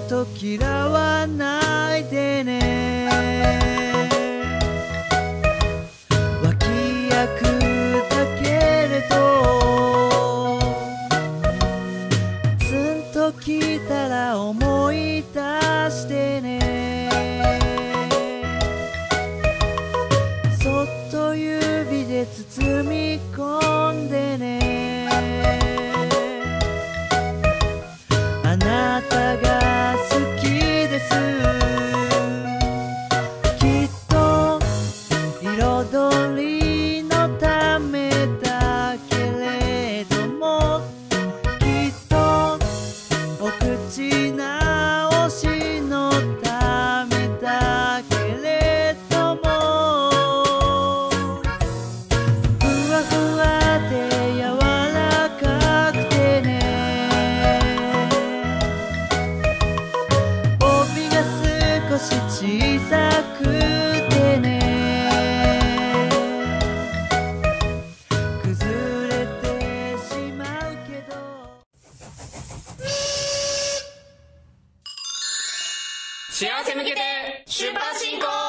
と嫌わないでね。脇役だけれどツンときたら思い出してね。そっと指で包み込んでね。あなたが好きです。きっと彩りのためだけれども、きっとお口直しのためだけれども、ふわふわで柔らかくてね、帯が少し小さくてね、崩れてしまうけど。 幸せ向けて出発進行。